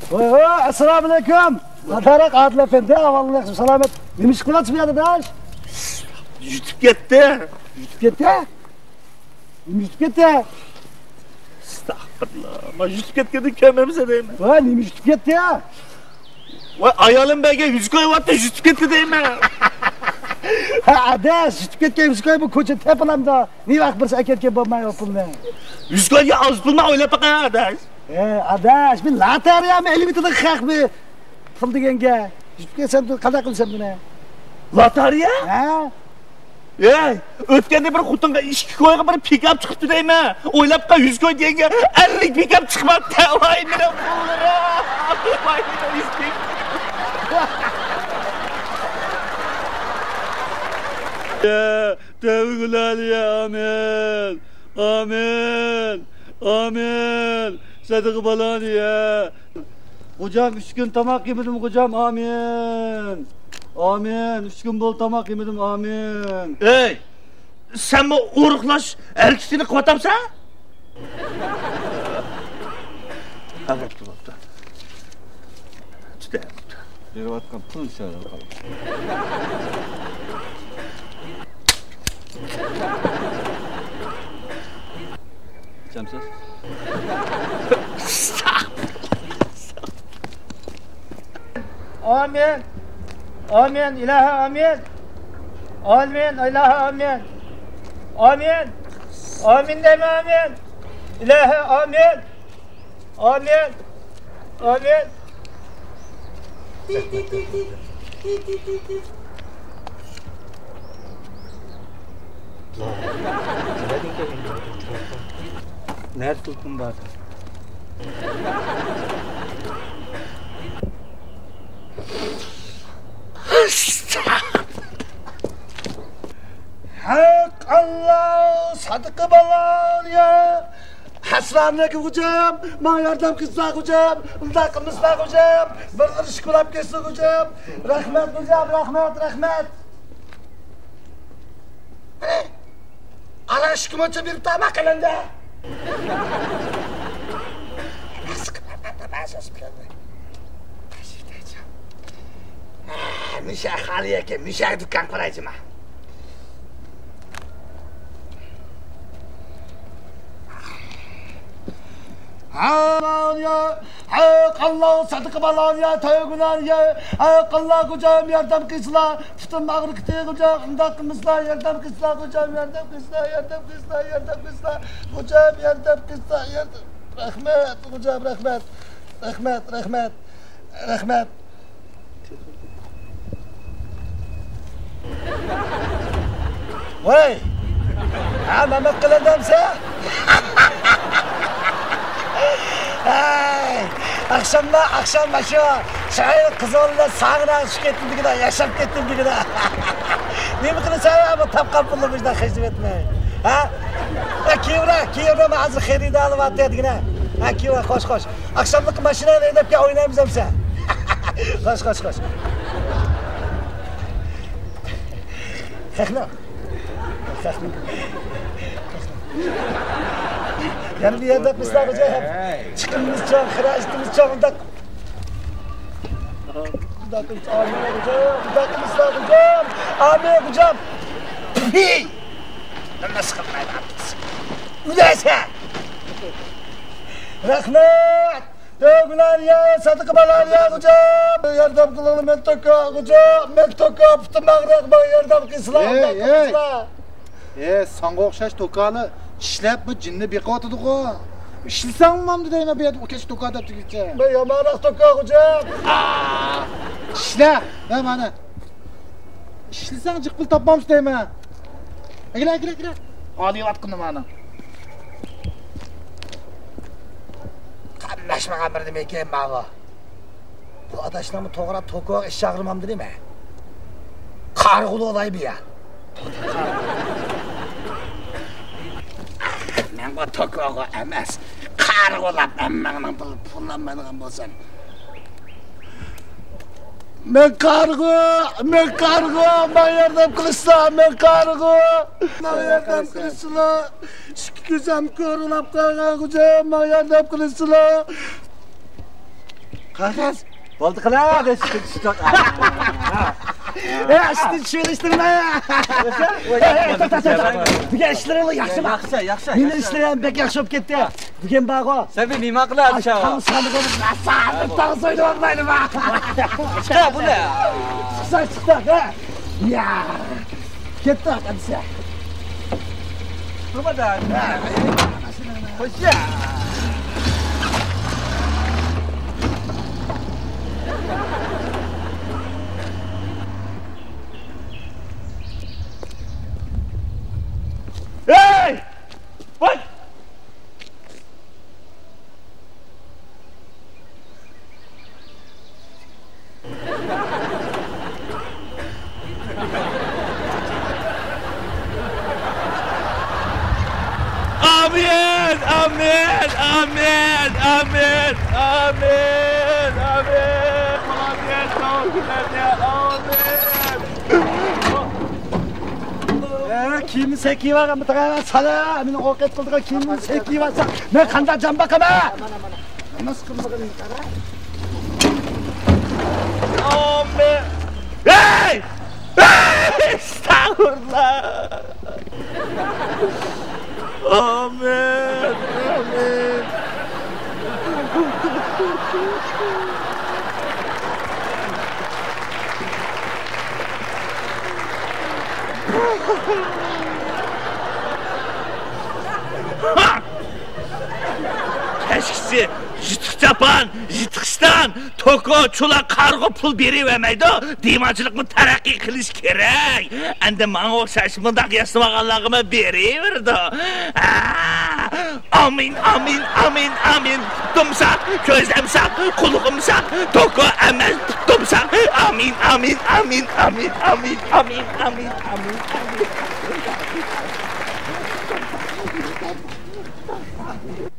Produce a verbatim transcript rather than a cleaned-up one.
Assalomu alaykum. Qadarak Adil efendi, avvalroq salomat. Nima ish qilyapsiz bu yerda, dash? Yutib ketdi. Yutib ketdi? Nima yutib ketdi? Astagfirullah. Men yutib ketganda kelmamsa deyman. Voy, nima yutib ketdi? Voy, ayolim menga yuz qo'yapti, yutib ketdi deyman. Ha, adash, yutib ketgan yuz qo'yib ko'cha tepilamda. Ne vaqt birsa aketga bo'lmay pulni. yuz qo'yga oz pulni o'ylab baqa, adash. E, adash, men lotereyami elbetda haqmi pul deganga. Yutib ketsam qanday qilsam buni? Lotereya? Ha? Ey, o'tganda bir xutinga ikki qo'yga bir pikap chiqibdi deyman. O'ylab qa yuz qo'y deganga ellik pikap chiqmabdi. Voy, meni pullarim. Voy, meni iskik. Ya, tevgüler ya, amin. Amin. Amin. Sadık balan ya. Hocam üç gün tamak yemedim hocam, amin. Amin. Üç gün bol tamak yemedim, amin. Ey! Sen bu uğruklaş erkisini kovatamsa? Ha, baktı baktı. Çıdı baktı. Beri batkan pul şöyle bakalım. Cemsiz. Amin. Amin. İlahi amin. Amin. İlahi amin. Amin. Amin deme amin. İlahi amin. Amin. Amin. Nerede tuttun bari? Hak Allah sadıkı balan ya. Hasranlık hocam, bana yardım kızlar hocam, unda kımızlar hocam, bir iş kulüp kesin hocam. Rahmet hocam, rahmet, rahmet. Ana aşkım hocam bir tamak elinde. Nasıl kıpırdan ben söz planı? Taşır diyeceğim. Müşah haliye ki, müşah dükkan kuraycım ha. Aman ya, hak Allah sadık balan ya, tövgüler ya, hak Allah hocam yardım kızlar, tutun ağrı kıtı hocam, ında kızlar yardım kızlar hocam, yardım kızlar, yardım kızlar, yardım kızlar, hocam yardım kızlar, yardım, rahmet hocam, rahmet, rahmet, rahmet, rahmet. Vay, ha Mehmet kıladamsa? Ay, akşamda akşam başı şahane kızlarla sağına çık ettim digide, yaşap ettim digide. Ne mi kılırsa ya bu tapkan pullu bizden hizmet etme. Ha? Ha kiyevra, kiyevra mı hazır xeride alıp attı digine. Ha kiyevra koş koş. Akşamlık maşinayla edip ki oynayımız hemse. Koş koş koş. Kalkma. Kalkma. Yani bir yerde kızlar hocam hep çıkımımız çok, hıracımız çok, unda... Unda kız, amin hocam, unda kızlar hocam, amin hocam. Hey! Nasıl kılmayı yaptınız? Öyleyse! Rahmet! Dövgüler ya, sadık balar ya hocam. Yardım kılalım ben toka hocam, ben toka, pıtım ağrık bana yardım kızlar, unda kızlar. Eee, sana okşaş tokalı. İşlep bu cinni bir katıdık o. İşlisan mamdı deyme bir yerde o keç toka da tükürse. Ben yamanak toka hocam. Aaa! İşle! Ne bana? İşlisan cıkpıl tapmamız deyme. Gire gire gire. Ağlıyor atkını bana. Kanlaşmagan bir demek ki bana. Bu adaşlarımı toğrap toka iş çağırmamdı değil mi? Kargılı olay bir ya. Men bu tokağı emas, kargılap emmağının pullanmadığın bolsam. Men kargı, men kargı, ben yardım kılışsam, men kargı. Ben yardım kılışsam, gözüm körülüp kalkan hocam, ben yardım kılışsam. qaqas bo'ldi qila deb chiqdi. Ey, ishni tushirishtirma. Bugun ishlaring yaxshimi? Yaxshi, yaxshi. Meni ishlarim bek yaxshi bo'lib ketdi. Bugun bag'o. Sen nima qiladi shu? Qamsani bo'lib nasab tag'in o'ynayapmanmi? Chiqa bular. Chiqsa chiqdi, ha. Ya. Ketdi qancha. Nimadan? Qo'shya. Hey! What? Amen! Amen! Amen! Amen! Amen! Amen! Kim sekiyor ama tara sana meni qo'rqat qildigan kim sekiyorsa men qanday jon boqaman. Nasıl qilmagan tara? Amen! Hey! Hey! Estağfurullah! Amen! Amen! Keşkisi yıtık yapan, yıtıkıştan toko, çula, kargo pul berivermeydi. Dimancılıkını terakki kılış gerek. Endi bana okşaş bundak yaşamağanlığımı beriverdi. Amin, amin, amin, amin. Tuttumsak, közlemsak, kuluğumsak, toko emel tuttumsak. Amin, amin, amin, amin, amin, amin, amin, amin, amin.